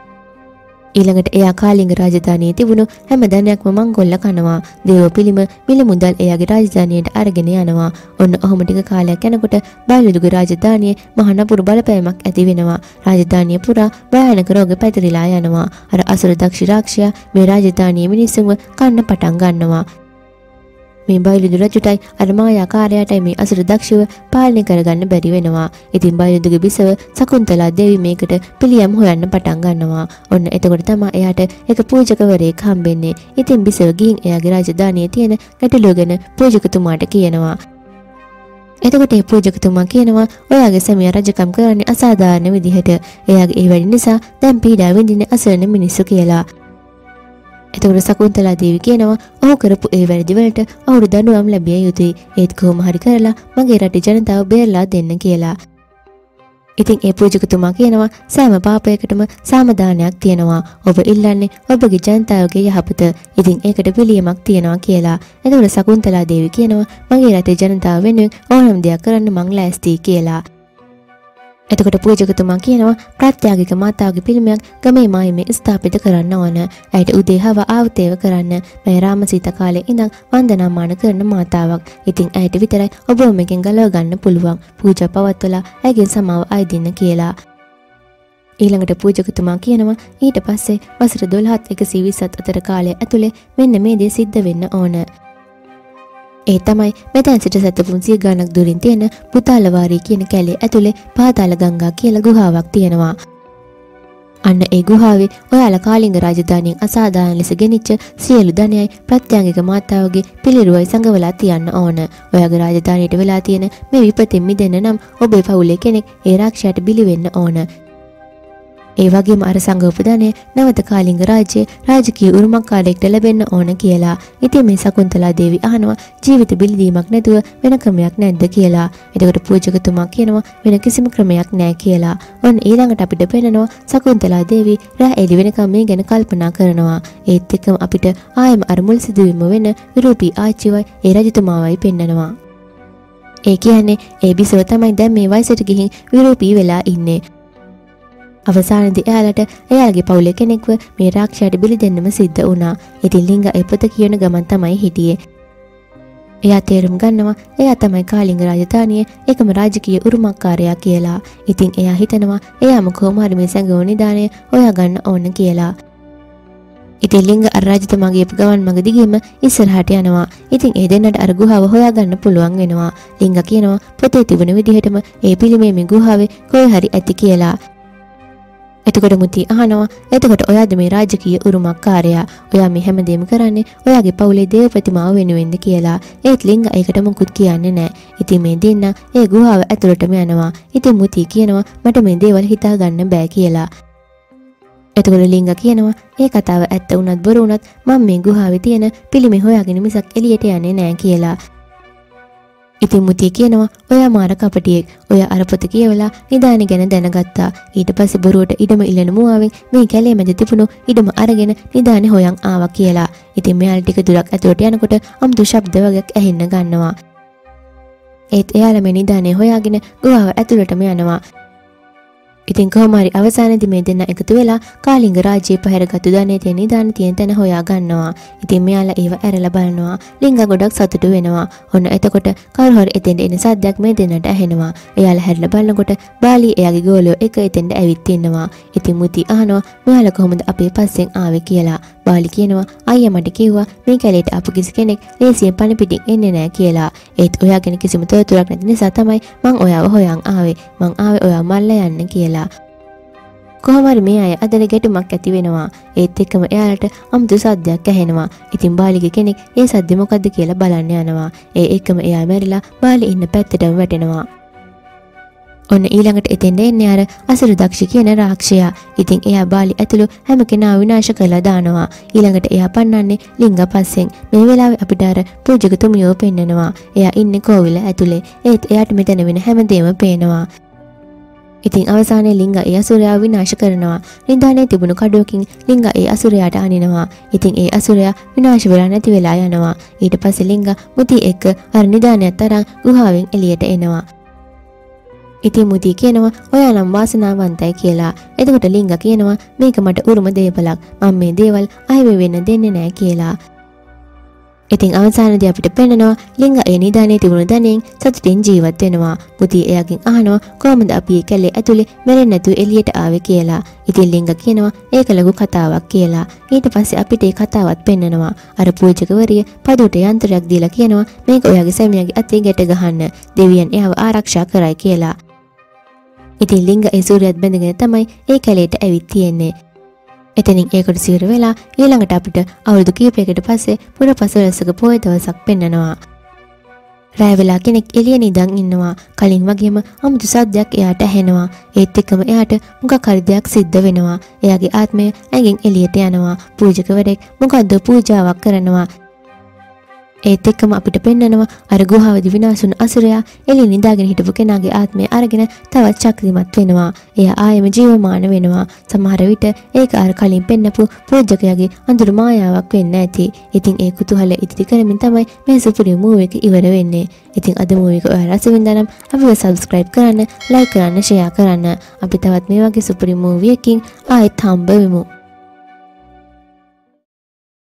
S1: ඊළඟට එයා කාලිංග රාජධානියේ තිබුණු හැම ධනයක්ම මංගොල්ල කනවා. දේව පිළිම මිල මුදල් එයාගේ රාජධානියට අරගෙන යනවා. ඔන්න ඔහොම ටික කාලයක් යනකොට බයිලුදුගේ රාජධානියේ මහ නපුරු බලපෑමක් ඇති වෙනවා. රාජධානිය පුරා භයානක රෝග පැතිරිලා යනවා. අර අසුර දක්ෂ රාක්ෂයා මේ රාජධානියේ මිනිස්සුන්ව කන්න පටන් ගන්නවා. මේ බයිලුදු රජුටයි අර මායාකාරයාටයි මේ අසුර දක්ෂව පාලනය කරගන්න බැරි වෙනවා. ඉතින් බයිලුදුගේ බිසව සකුන්තලා දෙවි මේකට පිළියම් හොයන්න පටන් ගන්නවා. ඔන්න එතකොට තමයි එයාට එක පූජකවරයෙක් හම්බෙන්නේ. ඉතින් බිසව ගිහින් එයාගේ රාජධානියේ තියෙන ගැටලුව ගැන පූජකතුමාට කියනවා. එතකොට ඒ පූජකතුමා කියනවා ඔයාගේ සැමියා රජකම් කරන්නේ අසාධාරණ විදිහට. එයාගේ ඒ වැඩ නිසා දැන් පීඩා විඳින්නේ අසරණ මිනිස්සු කියලා. එතකොට සකුන්තලා දේවි කියනවා ඔහු කරපු ඒ වැරදි වලට ඔහුට දඬුවම් ලැබිය යුතුයි. ඒත් කොහොම හරි කරලා මගේ රටේ ජනතාව බේරලා දෙන්න කියලා. ඉතින් ඒ පූජකතුමා කියනවා සෑම පාපයකටම සාමදානයක් තියෙනවා. ඔබ ඉල්ලන්නේ ඔබගේ ජනතාවගේ යහපත. ඉතින් ඒකට පිළියමක් තියෙනවා කියලා. එතකොට සකුන්තලා දේවි කියනවා මගේ රටේ ජනතාව වෙනුවෙන් ඕනම දෙයක් කරන්න මං ලෑස්තියි කියලා. එතකොට පූජකතුමා කියනවා ප්‍රත්‍යාගික මාතාවගේ පිළිමයක් ගමේ මායිමේ ස්ථාපිත කරන්න ඕන. ඇයට උදේ හව ආවතේව කරන්න. මේ රාමසීත කාලේ ඉඳන් වන්දනාමාන කරන මාතාවක්. ඉතින් ඇයට විතරයි ඔබ මේකෙන් ගලව ගන්න පුළුවන්. පූජා පවත්වලා ඇයගෙන් සමාව අයදින්න කියලා. ඊළඟට පූජකතුමා කියනවා ඊට පස්සේ වසර දොළහත් එකසිය විස්සත් අතර කාලය ඇතුලේ මෙන්න මේ දේ සිද්ධ වෙන්න ඕන. ඒ තමයි මෙතැන් සිට සතපුන් සිය ගණක් දුරින් තියෙන පුතාලවාරී කියන කැලේ ඇතුලේ පාතාල ගංගා කියලා ගුහාවක් තියෙනවා. අන්න ඒ ගුහාවේ ඔයාලා කාලිංග රාජධානියෙන් අසාධාරණ ලෙස ගෙනිච්ච සියලු ධනයයි ප්‍රත්‍යංගික මාතාවගේ පිළිරුවයි සංගවලා තියන්න ඕන. ඔයාගේ රාජධානියට වෙලා තියෙන මේ විපතෙන් මිදෙන්න නම් ඔබේ පවුලේ කෙනෙක් ඒ රාක්ෂයාට බිලි වෙන්න ඕන. ඒ වගේම අර සංගවපු ධනය නැවත කාලිංග රාජ්‍යයේ රාජකීය උරුමකාරයෙක්ට ලැබෙන්න ඕන කියලා. ඉතින් මේ සකුන්තලා දේවි අහනවා ජීවිත බිලිදීමක් නැතුව වෙන ක්‍රමයක් නැද්ද කියලා. එතකොට පූජකතුමා කියනවා වෙන කිසිම ක්‍රමයක් නැහැ කියලා. ඔන්න ඊළඟට අපිට පේනවා සකුන්තලා දේවි රෑ එළි වෙනකම් මේ ගැන කල්පනා කරනවා. ඒත් එක්කම අපිට ආයෙම අර මුල් සිදුවීම වෙන විරූපී ආච්චිවයි ඒ රජතුමාවයි පෙන්නනවා. ඒ කියන්නේ ඒ බිසව තමයි දැන් මේ වයසට ගිහින් විරූපී වෙලා ඉන්නේ. අවසානයේදී එයාලට එයාගේ පවුලේ කෙනෙක්ව මේ රාක්ෂයාට බිලි දෙන්නම සිද්ධ වුණා. ඉතින් ලිංග ඒ පොත කියන ගමන් තමයි හිටියේ. එයා තේරුම් ගන්නවා එයා තමයි කාලිංග රාජධානියේ එකම රාජකීය උරුමකාරයා කියලා. ඉතින් එයා හිතනවා එයාම කොහොම හරි මේ සංගම නිදාණය හොයා ගන්න ඕන කියලා. ඉතින් ලිංග අර රජතුමාගේ ගමන් මඟ දිගින්ම ඉස්සරහට යනවා. ඉතින් ඒ දෙන්නට අර ගුහාව හොයා ගන්න පුළුවන් වෙනවා. ලිංග කියනවා පොතේ තිබුණ විදිහටම ඒ පිළිමේ මේ ගුහාවේ කොහේ හරි ඇති කියලා. එතකොට මුති අහනවා එතකොට ඔයාද මේ රාජකීය උරුමකාරයා ඔයා මේ හැමදේම කරන්නේ ඔයාගේ පවුලේ දේව ප්‍රතිමාව වෙනුවෙන්ද කියලා. ඒත් ලිංග ඒකට මොකුත් කියන්නේ නැහැ. ඉතින් මේ දෙන්න ඒ ගුහාව ඇතුළටම යනවා. ඉතින් මුති කියනවා මට මේ දේවල් හිතා ගන්න බෑ කියලා. එතකොට ලිංග කියනවා ඒ කතාව ඇත්ත වුණත් බොරු වුණත් මම මේ ගුහාවේ තියෙන පිළිමේ හොයාගෙන මිසක් එළියට යන්නේ නැහැ කියලා. ඉතින් මුතිය කියනවා ඔයා මාර කපටියෙක්. ඔයා අර පොත කියවලා නිදානි ගැන දැනගත්තා. ඊට පස්සේ බොරුවට ඉඩම ඉල්ලන මුවාවෙන් මේ කැලේ මැද තිබුණු ඉඩම අරගෙන නිදානි හොයන් ආවා කියලා. ඉතින් මෙයාලා ටික දුරක් ඇතුළට යනකොට අමුතු ශබ්ද වගේක් ඇහෙන්න ගන්නවා. ඒත් එයාලා මේ නිදානේ හොයාගෙන ගුහාව ඇතුළටම යනවා. ඉතින් කොහොම හරි අවසානයේදී මේ දෙන්න එකතු වෙලා කාලිංග රාජ්‍යයේ පැහැරගත්තු ධනෙ තියෙන නිදාන තියෙන තැන හොයා ගන්නවා. ඉතින් මෙයාලා ඒව ඇරලා බලනවා. ලිංග ගොඩක් සතුටු වෙනවා. ඔන්න එතකොට කවුරු හරි එතෙන්ට එන සද්දයක් මේ දෙන්නට ඇහෙනවා. එයාලා හැරිලා බලනකොට බාලි එයාගේ ගෝලයෝ එක එතෙන්ට ඇවිත් ඉන්නවා. ඉතින් මුති අහනවා මෙයාලා කොහොමද අපේ පස්සෙන් ආවේ කියලා. බාලි කියනවා අයියා මට කිව්වා මේ කැලේට ආපු කිසි කෙනෙක් ලේසියෙන් පණ පිටින් එන්නේ නැහැ කියලා. ඒත් ඔයා ගැන කිසිම තොරතුරක් නැති නිසා තමයි මං ඔයාව හොයන් ආවේ. මං ආවේ ඔයා මල්ලා යන්න කියලා. කොහොම හරි මේ අය අදට ගැටුමක් ඇති වෙනවා. ඒත් එක්කම එයාලට අමුතු සද්දයක් ඇහෙනවා. ඉතින් බාලිගේ කෙනෙක් ඒ සද්ද මොකද්ද කියලා බලන්න යනවා. ඒ එක්කම එයා මැරිලා බාලි ඉන්න පැත්තටම වැටෙනවා. ඔන්න ඊළඟට එතෙන්ට එන්නේ අර අසුරු දක්ෂ කියන රාක්ෂයා. ඉතින් එයා බාලි ඇතුළු හැම කෙනා විනාශ කරලා දානවා. ඊළඟට එයා පන්නන්නේ ලිංග පස්සෙන්. මේ වෙලාවේ අපිට අර පූජකතුමියෝ පෙන්නනවා. එයා ඉන්නේ කෝවිල ඇතුලේ. ඒත් එයාට මෙතන වෙන හැමදේම පේනවා. ඉතින් අවසානයේ ලිංග ඒ අසුරයා විනාශ කරනවා. නිදානේ තිබුණු කඩුවකින් ලිංග ඒ අසුරයාට අනිනවා. ඉතින් ඒ අසුරයා විනාශ වෙලා නැති වෙලා යනවා. ඊට පස්සේ ලිංග මුති එක්ක අර නිදානයත් තරම් ගුහාවෙන් එළියට එනවා. ඉතින් මුති කියනවා ඔයා නම් වාසනාවන්තයි කියලා. එතකොට ලිංග කියනවා මේක මට උරුම දේපලක්. මම මේ දේවල් අහිමි වෙන්න දෙන්නේ නැහැ කියලා. ඉතින් අවසානයේදී අපිට පේනවා ලිංග ඒ නිදානේ තිබුණු ධනෙන් සතුටින් ජීවත් වෙනවා. මුති එයාගෙන් අහනවා කොහොමද අපි මේ කැලේ ඇතුලේ මැරෙන්නේ නැතුව එළියට ආවේ කියලා. ඉතින් ලිංග කියනවා ඒක ලොකු කතාවක් කියලා. ඊට පස්සේ අපිට ඒ කතාවත් පෙන්නනවා. අර පූජකවරිය පදුට යන්ත්‍රයක් දීලා කියනවා මේක ඔයාගේ සැමියාගේ අතේ ගැට ගහන්න. දෙවියන් එයාව ආරක්ෂා කරයි කියලා. ඉතින් ලිංග ඒ සූර්යයත් බැඳගෙන තමයි ඒ කැලේට ඇවිත් තියෙන්නේ. එතනින් ඒකට සිවර වෙලා ඊළඟට අපිට අවුරුදු කිහිපයකට පස්සේ පුරපසළොස්වක පොය දවසක් පෙන්නනවා. රෑ වෙලා කෙනෙක් එළිය නිදන් ඉන්නවා. කලින් වගේම අමුතු සද්දයක් එයාට ඇහෙනවා. ඒත් එක්කම එයාට මොකක් හරි දෙයක් සිද්ධ වෙනවා. එයාගේ ආත්මය ඇඟෙන් එළියට යනවා. පූජකවරයෙක් මොකද්ද පූජාවක් කරනවා. ඒත් එක්කම අපිට පෙන්නනවා අර ගුහාවේදී විනාශුන අසුරයා එළිය නිදාගෙන හිටපු කෙනාගේ ආත්මය අරගෙන තවත් ශක්තිමත් වෙනවා. එයා ආයෙම ජීවමාන වෙනවා. සමහර විට ඒක අර කලින් පෙන්නපු පූජකයාගේ අඳුරු මායාවක් වෙන්න ඇති. ඉතින් ඒ කුතුහලය ඉදිරි කරමින් තමයි මේ සුපිරි මූවි එක ඉවර වෙන්නේ. ඉතින් අද මූවි එක ඔයාලා රස විඳා නම් අපිව subscribe කරන්න, like කරන්න, share කරන්න. අපි තවත් මේ වගේ සුපිරි මූවි එකකින් ආයෙත් හම්බ වෙමු.